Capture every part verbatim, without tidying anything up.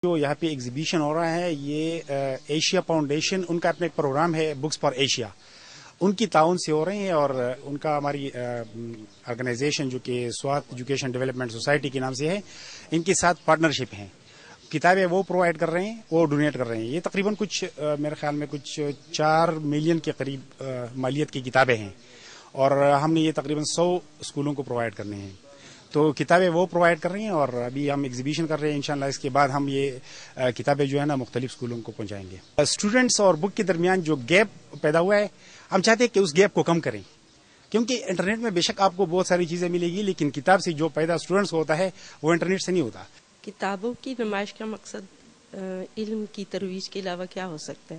جو یہاں پہ ایگزیبیشن ہو رہا ہے یہ ایشیا فاؤنڈیشن ان کا اپنا ایک پروگرام ہے بکس فار ایشیا، ان کی تعاون سے ہو رہے ہیں اور ان کا ہماری آرگنائزیشن جو کہ سوات ایجوکیشن ڈیولپمنٹ سوسائٹی کے نام سے ہے، ان کے ساتھ پارٹنرشپ ہیں. کتابیں وہ پرووائڈ کر رہے ہیں، وہ ڈونیٹ کر رہے ہیں. یہ تقریباً کچھ میرے خیال میں کچھ چار ملین کے قریب مالیت کی کتابیں ہیں اور ہم نے یہ تقریباً سو اسکولوں کو پرووائڈ کرنے ہیں. تو کتابیں وہ پرووائڈ کر رہی ہیں اور ابھی ہم ایگزیبیشن کر رہے ہیں. انشاءاللہ اس کے بعد ہم یہ کتابیں جو ہے نا مختلف اسکولوں کو پہنچائیں گے. اسٹوڈنٹس اور بک کے درمیان جو گیپ پیدا ہوا ہے، ہم چاہتے ہیں کہ اس گیپ کو کم کریں، کیونکہ انٹرنیٹ میں بے شک آپ کو بہت ساری چیزیں ملے گی، لیکن کتاب سے جو پیدا اسٹوڈنٹس کو ہوتا ہے وہ انٹرنیٹ سے نہیں ہوتا. کتابوں کی نمائش کا مقصد علم کی ترویج کے علاوہ کیا ہو سکتا ہے،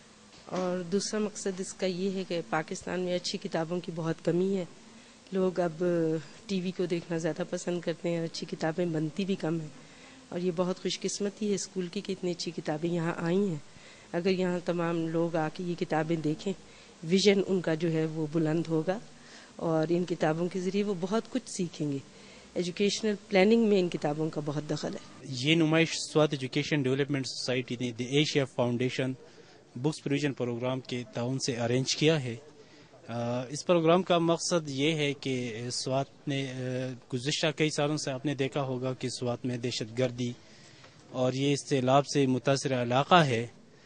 اور دوسرا مقصد اس کا یہ ہے کہ پاکستان میں اچھی کتابوں کی بہت کمی ہے. لوگ اب ٹی وی کو دیکھنا زیادہ پسند کرتے ہیں، اچھی کتابیں بنتی بھی کم ہیں، اور یہ بہت خوش قسمتی ہے اسکول کی کہ اتنی اچھی کتابیں یہاں آئی ہیں. اگر یہاں تمام لوگ آ کے یہ کتابیں دیکھیں، ویژن ان کا جو ہے وہ بلند ہوگا اور ان کتابوں کے ذریعے وہ بہت کچھ سیکھیں گے. ایجوکیشنل پلاننگ میں ان کتابوں کا بہت دخل ہے. یہ نمائش سوات ایجوکیشن ڈیولپمنٹ سوسائٹی نے the Asia Foundation books provision programme کے تعاون سے ارینج کیا ہے. اس پروگرام کا مقصد یہ ہے کہ سوات نے گزشتہ کئی سالوں سے آپ نے دیکھا ہوگا کہ سوات میں دہشت گردی اور یہ سیلاب سے متاثرہ علاقہ ہے،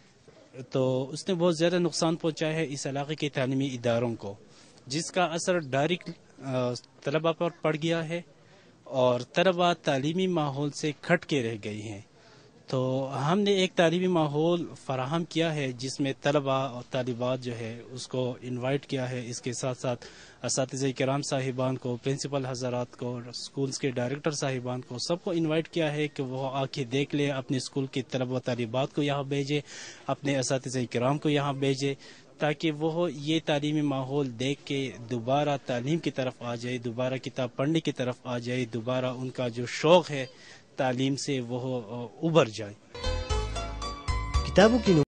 تو اس نے بہت زیادہ نقصان پہنچایا ہے اس علاقے کے تعلیمی اداروں کو، جس کا اثر ڈائریکٹ طلباء پر پڑ گیا ہے اور طلباء تعلیمی ماحول سے کھٹ کے رہ گئی ہیں. تو ہم نے ایک تعلیمی ماحول فراہم کیا ہے جس میں طلباء اور طالبات جو ہے اس کو انوائٹ کیا ہے. اس کے ساتھ ساتھ اساتذہ کرام صاحبان کو، پرنسپل حضرات کو، اسکولز کے ڈائریکٹر صاحبان کو، سب کو انوائٹ کیا ہے کہ وہ آ کے دیکھ لیں، اپنے اسکول کے طلباء و طالبات کو یہاں بھیجے، اپنے اساتذہ کرام کو یہاں بھیجے، تاکہ وہ یہ تعلیمی ماحول دیکھ کے دوبارہ تعلیم کی طرف آ جائے، دوبارہ کتاب پڑھنے کی طرف آ جائے، دوبارہ ان کا جو شوق ہے تعلیم سے وہ ابھر جائے. کتابوں کی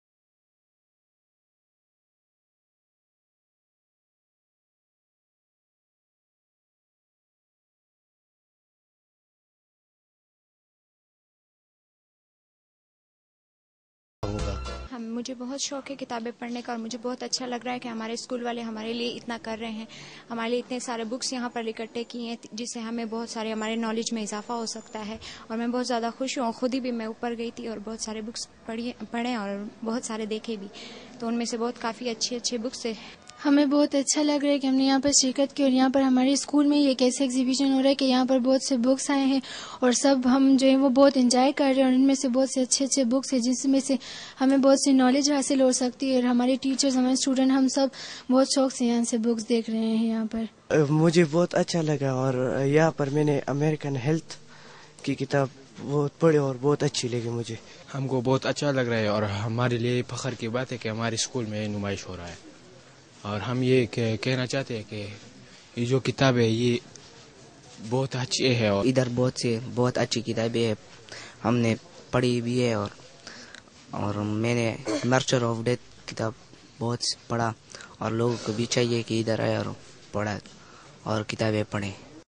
ہم مجھے بہت شوق ہے کتابیں پڑھنے کا، اور مجھے بہت اچھا لگ رہا ہے کہ ہمارے اسکول والے ہمارے لیے اتنا کر رہے ہیں، ہمارے لیے اتنے سارے بکس یہاں پر اکٹھے کیے ہیں جس سے ہمیں بہت سارے ہمارے نالج میں اضافہ ہو سکتا ہے. اور میں بہت زیادہ خوش ہوں. خود ہی بھی میں اوپر گئی تھی اور بہت سارے بکس پڑھی پڑھے اور بہت سارے دیکھے بھی، تو ان میں سے بہت کافی اچھے اچھے بکس تھے. ہمیں بہت اچھا لگ رہا ہے کہ ہم نے یہاں پر شرکت کی، اور یہاں پر ہمارے اسکول میں یہ ایک ایسا ایگزیبیشن ہو رہا ہے کہ یہاں پر بہت سے بکس آئے ہیں اور سب ہم جو ہیں وہ بہت انجوائے کر رہے ہیں، اور ان میں سے بہت سے اچھے اچھے بکس ہیں جس میں سے ہمیں بہت سی نالج حاصل ہو سکتی ہے، اور ہمارے ٹیچرز، ہمارے اسٹوڈنٹ، ہم سب بہت شوق سے یہاں سے بکس دیکھ رہے ہیں. یہاں پر مجھے بہت اچھا لگا، اور یہاں پر میں نے امریکن ہیلتھ کی کتاب بہت پڑھی اور بہت اچھی لگی مجھے. ہم کو بہت اچھا لگ رہا ہے اور ہمارے لیے فخر کی بات ہے کہ ہمارے اسکول میں نمائش ہو رہا ہے، اور ہم یہ کہنا چاہتے ہیں کہ یہ جو کتاب ہے یہ بہت اچھی ہے، اور ادھر بہت سی بہت اچھی کتابیں ہیں ہم نے پڑھی بھی ہے، اور اور میں نے نرچر آف ڈیتھ کتاب بہت پڑھا، اور لوگوں کو بھی چاہیے کہ ادھر آئے اور پڑھا اور کتابیں پڑھیں.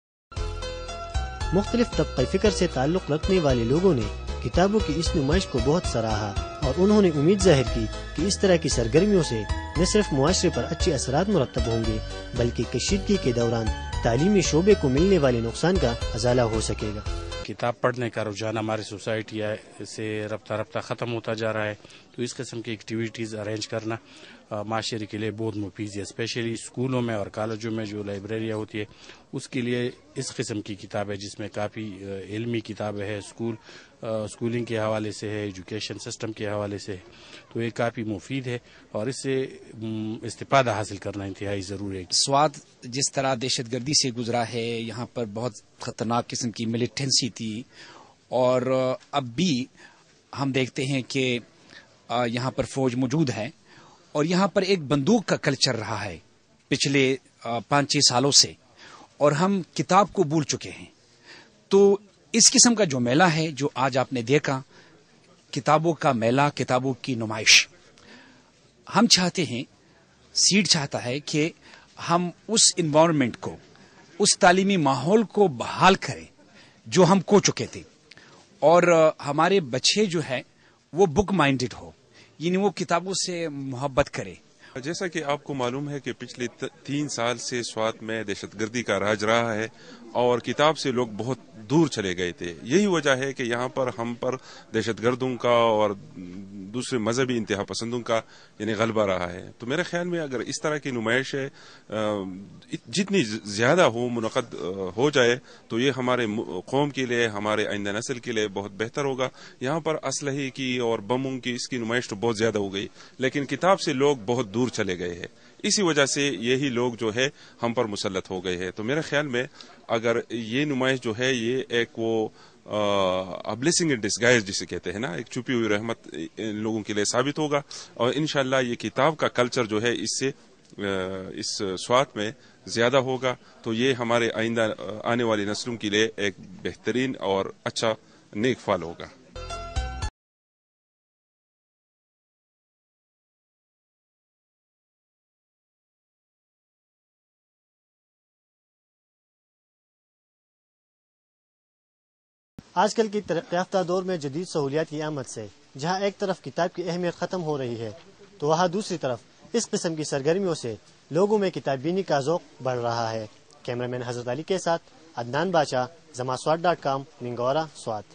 مختلف طبقہ فکر سے تعلق رکھنے والے لوگوں نے کتابوں کی اس نمائش کو بہت سراہا، اور انہوں نے امید ظاہر کی کہ اس طرح کی سرگرمیوں سے نہ صرف معاشرے پر اچھے اثرات مرتب ہوں گے بلکہ کشیدگی کے دوران تعلیمی شعبے کو ملنے والے نقصان کا ازالہ ہو سکے گا. کتاب پڑھنے کا رجحان ہماری سوسائٹی سے رفتہ رفتہ ختم ہوتا جا رہا ہے، تو اس قسم کی ایکٹیویٹیز ارینج کرنا معاشرے کے لیے بہت مفید ہے. اسپیشلی اسکولوں میں اور کالجوں میں جو لائبریریاں ہوتی ہے اس کے لیے اس قسم کی کتابیں جس میں کافی علمی کتابیں ہیں، اسکول اسکولنگ کے حوالے سے ہے، ایجوکیشن سسٹم کے حوالے سے ہے، تو یہ کافی مفید ہے اور اس سے استفادہ حاصل کرنا انتہائی ضروری ہے. سوات جس طرح دہشت گردی سے گزرا ہے، یہاں پر بہت خطرناک قسم کی ملیٹنسی تھی، اور اب بھی ہم دیکھتے ہیں کہ یہاں پر فوج موجود ہے، اور یہاں پر ایک بندوق کا کلچر رہا ہے پچھلے پانچ چھ سالوں سے، اور ہم کتاب کو بھول چکے ہیں. تو اس قسم کا جو میلہ ہے جو آج آپ نے دیکھا، کتابوں کا میلہ، کتابوں کی نمائش، ہم چاہتے ہیں، سیڈ چاہتا ہے کہ ہم اس انوائرمنٹ کو، اس تعلیمی ماحول کو بحال کریں جو ہم کھو چکے تھے، اور ہمارے بچے جو ہیں وہ بک مائنڈڈ ہو، یعنی وہ کتابوں سے محبت کرے. جیسا کہ آپ کو معلوم ہے کہ پچھلے تین سال سے سوات میں دہشت گردی کا راج رہا ہے اور کتاب سے لوگ بہت دور چلے گئے تھے. یہی وجہ ہے کہ یہاں پر ہم پر دہشت گردوں کا اور دوسرے مذہبی انتہا پسندوں کا یعنی غلبہ رہا ہے. تو میرے خیال میں اگر اس طرح کی نمائشیں جتنی زیادہ ہو منعقد ہو جائے تو یہ ہمارے قوم کے لیے، ہمارے آئندہ نسل کے لیے بہت بہتر ہوگا. یہاں پر اسلحے کی اور بموں کی اس کی نمائش تو بہت زیادہ ہو گئی، لیکن کتاب سے لوگ بہت دور چلے گئے ہیں. اسی وجہ سے یہی لوگ جو ہے ہم پر مسلط ہو گئے ہیں. تو میرے خیال میں اگر یہ نمائش جو ہے یہ ایک وہ بلیسنگ ان ڈسگائز جسے کہتے ہیں نا، ایک چھپی ہوئی رحمت ان لوگوں کے لیے ثابت ہوگا، اور انشاءاللہ یہ کتاب کا کلچر جو ہے اس سے اس سوات میں زیادہ ہوگا. تو یہ ہمارے آئندہ آنے والی نسلوں کے لیے ایک بہترین اور اچھا نیک فال ہوگا. آج کل کی ترقی یافتہ دور میں جدید سہولیات کی آمد سے جہاں ایک طرف کتاب کی اہمیت ختم ہو رہی ہے تو وہاں دوسری طرف اس قسم کی سرگرمیوں سے لوگوں میں کتاب بینی کا ذوق بڑھ رہا ہے. کیمرہ مین حضرت علی کے ساتھ عدنان باچا، زما سوات ڈاٹ کام، ننگورہ، سوات.